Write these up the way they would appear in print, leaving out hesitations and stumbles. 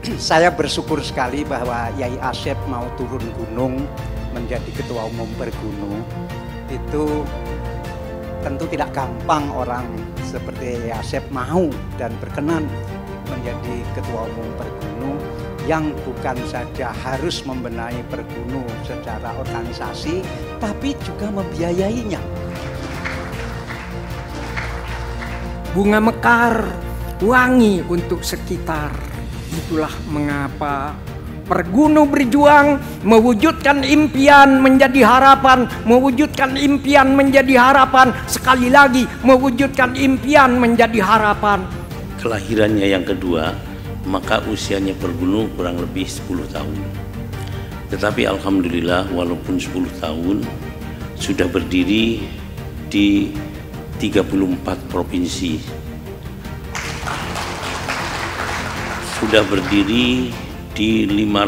Saya bersyukur sekali bahwa Yai Asep mau turun gunung menjadi Ketua Umum Pergunu. Itu tentu tidak gampang orang seperti Yai Asep mau dan berkenan menjadi Ketua Umum Pergunu yang bukan saja harus membenahi Pergunu secara organisasi, tapi juga membiayainya. Bunga mekar, wangi untuk sekitar. Itulah mengapa Pergunu berjuang mewujudkan impian menjadi harapan, mewujudkan impian menjadi harapan, sekali lagi mewujudkan impian menjadi harapan. Kelahirannya yang kedua, maka usianya Pergunu kurang lebih 10 tahun. Tetapi alhamdulillah walaupun 10 tahun sudah berdiri di 34 provinsi. Sudah berdiri di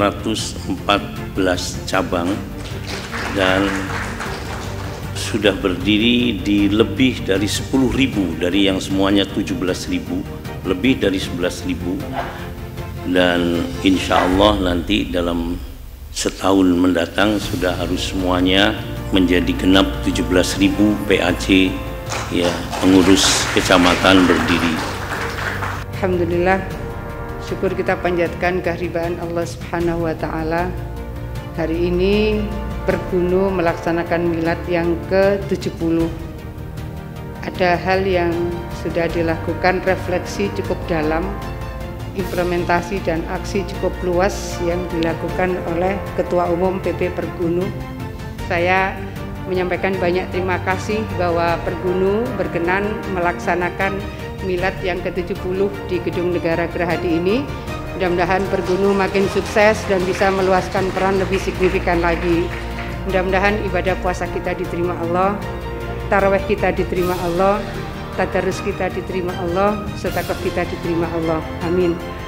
514 cabang dan sudah berdiri di lebih dari 10.000 dari yang semuanya 17.000, lebih dari 11.000, dan insya Allah nanti dalam setahun mendatang sudah harus semuanya menjadi genap 17.000 PAC ya, pengurus kecamatan berdiri. Alhamdulillah, syukur kita panjatkan kehadiran Allah Subhanahu wa Ta'ala. Hari ini Pergunu melaksanakan milad yang ke-70. Ada hal yang sudah dilakukan, refleksi cukup dalam, implementasi dan aksi cukup luas yang dilakukan oleh Ketua Umum PP Pergunu. Saya menyampaikan banyak terima kasih bahwa Pergunu berkenan melaksanakan milad yang ke-70 di Gedung Negara Gerahadi ini. Mudah-mudahan Pergunu makin sukses dan bisa meluaskan peran lebih signifikan lagi. Mudah-mudahan ibadah puasa kita diterima Allah, tarawih kita diterima Allah, tadarus kita diterima Allah, sedekah kita diterima Allah. Amin.